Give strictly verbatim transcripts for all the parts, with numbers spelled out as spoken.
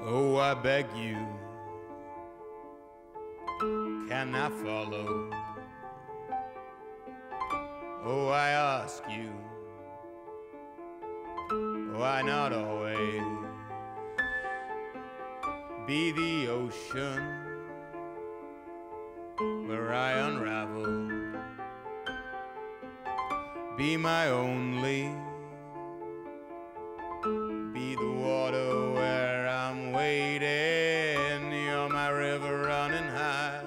Oh, I beg you, can I follow? Oh, I ask you, why not always be the ocean where I unravel? Be my only, be the water where I'm waiting. You're my river running high.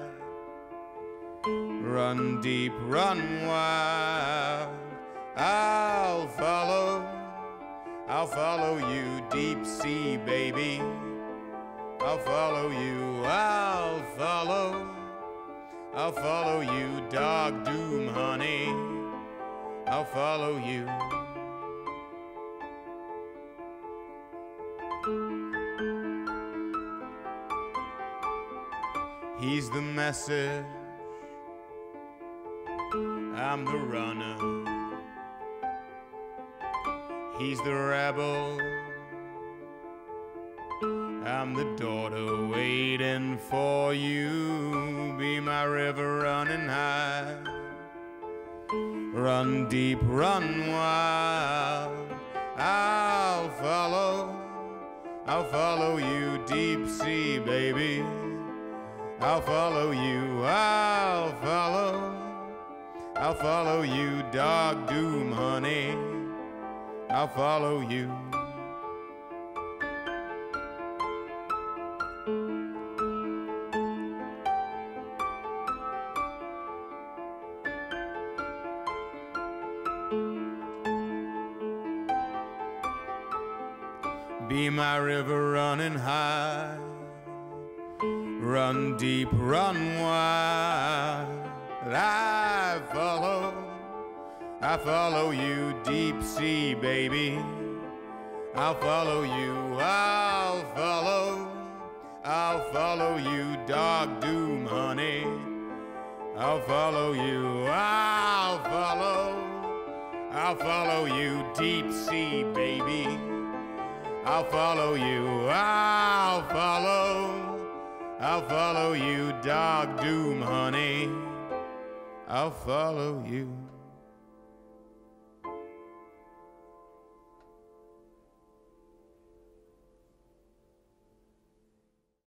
Run deep, run wild. I'll follow, I'll follow you, deep sea baby. I'll follow you, I'll follow, I'll follow you, dark doom honey. I'll follow you. He's the message, I'm the runner. He's the rebel, I'm the daughter waiting for you. Be my river running high. Run deep, run wild. I'll follow, I'll follow you, deep sea baby. I'll follow you, I'll follow, I'll follow you, dark doom honey. I'll follow you. Be my river running high. Run deep, run wild. I follow, I follow you, deep sea baby. I'll follow you, I'll follow, I'll follow you, dark doom honey. I'll follow you, I'll follow, I'll follow you, deep sea baby. I'll follow you, I'll follow, I'll follow you, dark doom honey. I'll follow you.